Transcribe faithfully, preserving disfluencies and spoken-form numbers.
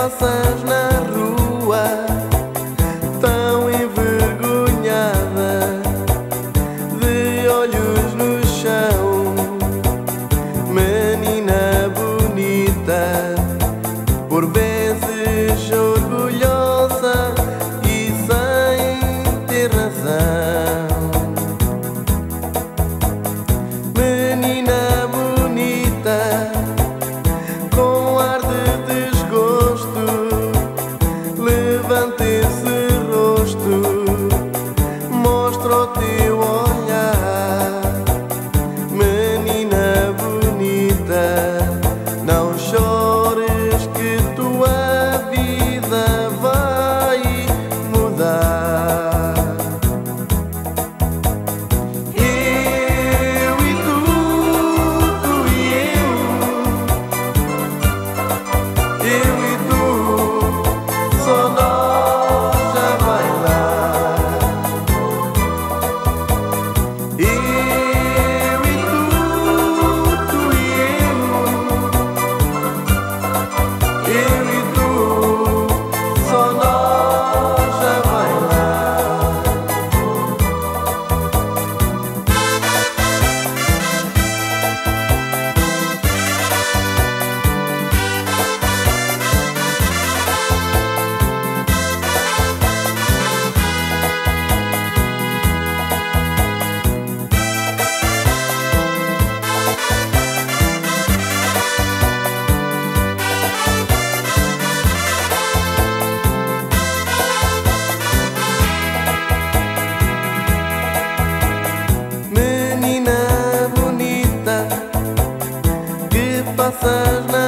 passas na rua tão envergonhada, de olhos no chão, menina bonita, por vezes orgulhosa e sem ter razão. Menina bonita, com ar de desgosto, levanta esse rosto, mostra o teu olhar. Menina bonita, não chores que tua vida vai mudar. Eu e tu, tu e eu, eu e tu, só nós a bailar. Eu e tu, tu e eu, eu e tu, só nós a bailar. Menina bonita, que passas na